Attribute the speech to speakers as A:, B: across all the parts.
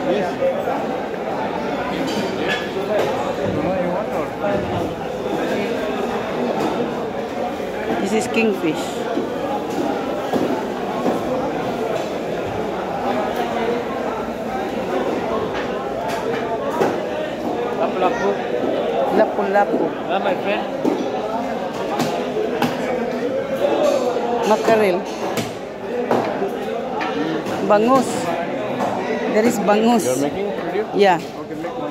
A: Yes.
B: This is kingfish.
A: Lapu-lapu.
B: Lapu-lapu.
A: Ah, my friend.
B: Mackerel. Bangus. There is bangus.
A: You're making video?
B: Yeah.
A: Okay, make one.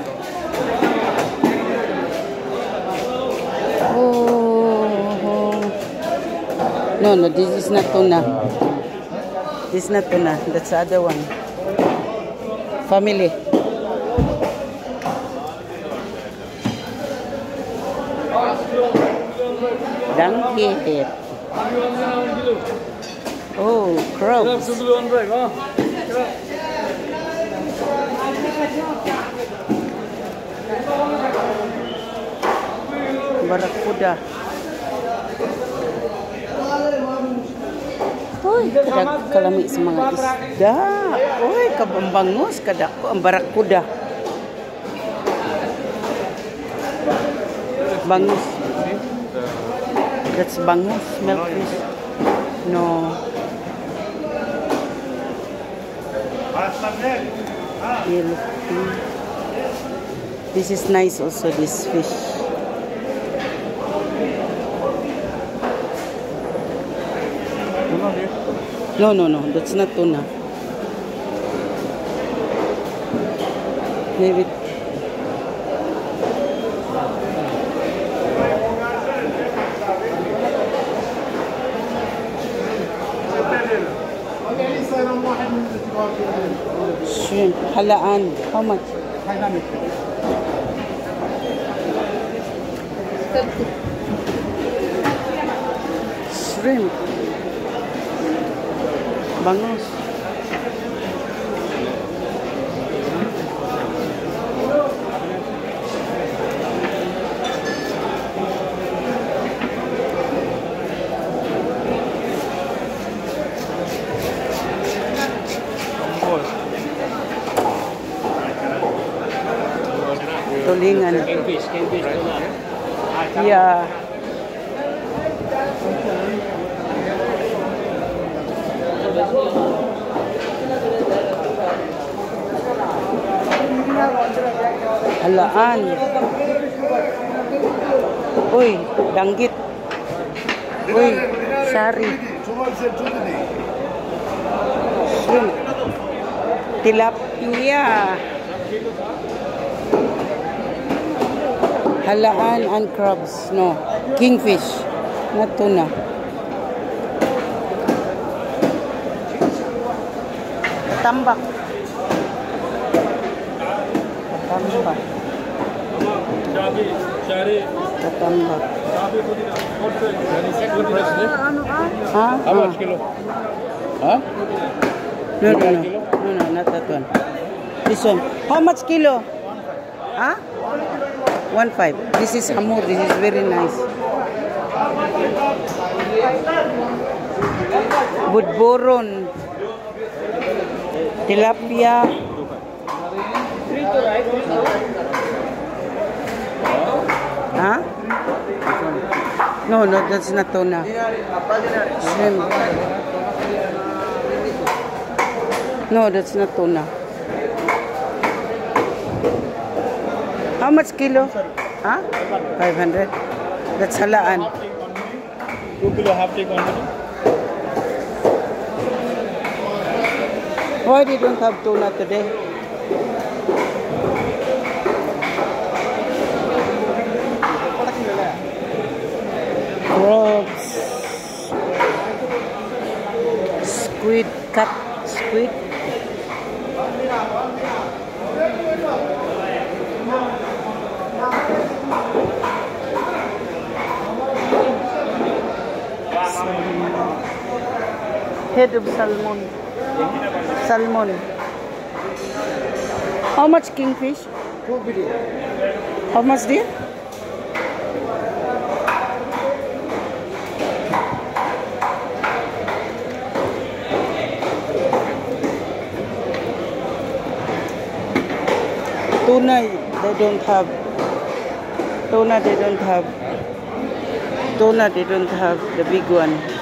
B: Oh. No, this is not tuna. This is not tuna. That's the other one. Family. Danggit. Oh, crabs. Barakuda. Uy, kalami sa mga isda. Uy, kabambangus, kadako ang barakuda. Bangus. That's bangus, milkfish. No. Yellow. This is nice also, this fish. No, that's not tuna. Maybe. Shrimp, halaan. How much? Shrimp. Bangus. Tulingan.
A: Kingfish.
B: Yeah. Halaan. Uy, danggit. Uy, sari. Shrimp. Tilapia. Halaan and crabs. No. Kingfish. Not tuna. Tambak. Tambak. Tambak. Huh?
A: How much kilo? Huh?
B: No, not that one. This one. How much kilo? Huh? 1.5. This is hamur. This is very nice. Budboron. Tilapia. Huh? No, that's not tuna. Shrimp. No, that's not tuna. How much kilo? Huh? 500. That's halaan.
A: 2 kilo half take only.
B: Why they don't have tuna today? Crabs. Squid, cut squid. Head of salmon. Salmon. How much kingfish? How much dear? Tuna, they don't have. Tuna, they don't have. Tuna, they don't have the big one.